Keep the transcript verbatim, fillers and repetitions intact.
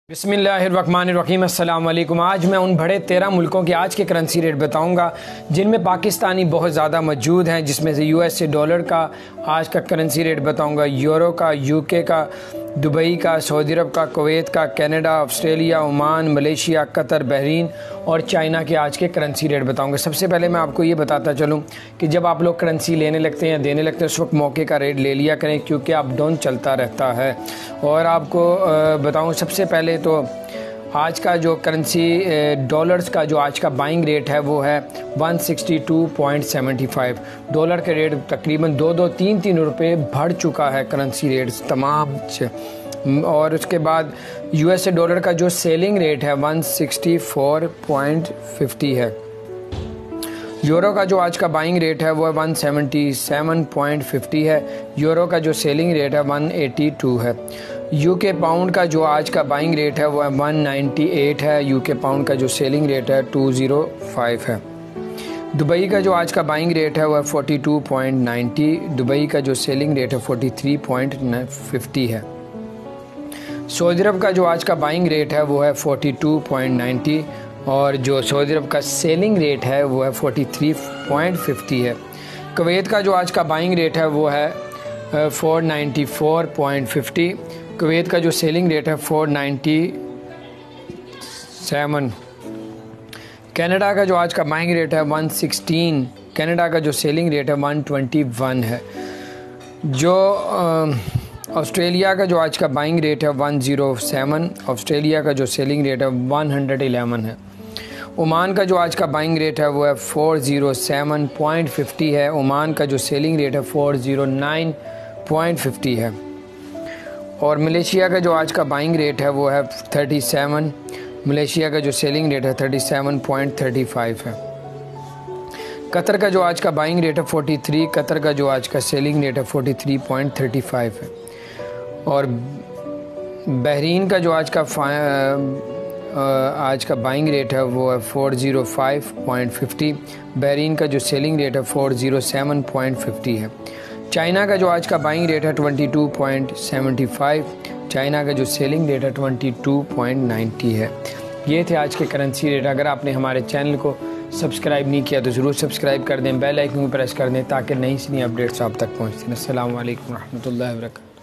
बिस्मिल्लाहिर्रहमानिर्रहीम अस्सलाम वालेकुम। आज मैं उन बड़े तेरह मुल्कों के आज के करेंसी रेट बताऊंगा जिनमें पाकिस्तानी बहुत ज़्यादा मौजूद हैं, जिसमें से यूएसए डॉलर का आज का करेंसी रेट बताऊंगा, यूरो का, यूके का, दुबई का, सऊदी अरब का, कुवैत का, Canada, Australia, Oman, Malaysia, Qatar, Bahrain और चाइना के आज के करेंसी रेट बताऊंगा। सबसे पहले मैं आपको ये बताता चलूँ कि जब आप लोग करेंसी लेने लगते हैं, देने लगते हैं, उस वक्त मौके का रेट ले लिया करें, क्योंकि अप डाउन चलता रहता है। और आपको बताऊँ सबसे पहले तो आज का जो करेंसी डॉलर्स का जो आज का बाइंग रेट है वो है एक सौ बासठ पॉइंट सात पाँच डॉलर के रेट तकरीबन दो दो तीन तीन रुपये बढ़ चुका है करेंसी रेट तमाम से। और उसके बाद यूएसए डॉलर का जो सेलिंग रेट है एक सौ चौंसठ पॉइंट पचास है। यूरो का जो आज का बाइंग रेट है वो एक सौ सतहत्तर पॉइंट पचास है। यूरो का जो सेलिंग रेट है एक सौ बयासी है। यूके पाउंड का जो आज का बाइंग रेट है वो एक सौ अट्ठानवे है। यूके पाउंड का जो सेलिंग रेट है दो सौ पाँच है। दुबई का जो आज का बाइंग रेट है वो है बयालीस पॉइंट नब्बे। दुबई का जो सेलिंग रेट है तैंतालीस पॉइंट पचास है। सऊदी अरब का जो आज का बाइंग रेट है वो है बयालीस पॉइंट नब्बे और जो सऊदी अरब का सेलिंग रेट है वो है तैंतालीस पॉइंट पचास है। कुवैत का जो आज का बाइंग रेट है वो है चार सौ चौरानवे पॉइंट पचास। कुवैत का जो सेलिंग रेट है चार सौ सत्तानवे। कनाडा का जो आज का बाइंग रेट है एक सौ सोलह। कनाडा का जो सेलिंग रेट है एक सौ इक्कीस है। जो ऑस्ट्रेलिया का जो आज का बाइंग रेट है एक सौ सात। ऑस्ट्रेलिया का जो सेलिंग रेट है एक सौ ग्यारह है। ओमान का जो आज का बाइंग रेट है वो है चार सौ सात पॉइंट पचास है। ओमान का जो सेलिंग रेट है चार सौ नौ पॉइंट पचास है। और मलेशिया का जो आज का बाइंग रेट है वो है सैंतीस। मलेशिया का जो सेलिंग रेट है सैंतीस पॉइंट पैंतीस है। कतर का जो आज का बाइंग रेट है तैंतालीस। कतर का जो आज का सेलिंग रेट है तैंतालीस पॉइंट पैंतीस है। और बहरीन का जो आज का आज का बाइंग रेट है वो है चार सौ पाँच पॉइंट पचास। बहरीन का जो सेलिंग रेट है चार सौ सात पॉइंट पचास है। चाइना का जो आज का बाइंग रेट है बाईस पॉइंट सात पाँच। चाइना का जो सेलिंग रेट है बाईस पॉइंट नब्बे है। ये थे आज के करेंसी रेट। अगर आपने हमारे चैनल को सब्सक्राइब नहीं किया तो ज़रूर सब्सक्राइब कर दें, बेल आइकन को प्रेस कर दें ताकि नई से नई अपडेट्स आप तक पहुँचती हैं। अस्सलाम वालेकुम रहमतुल्लाहि व बरकातहू।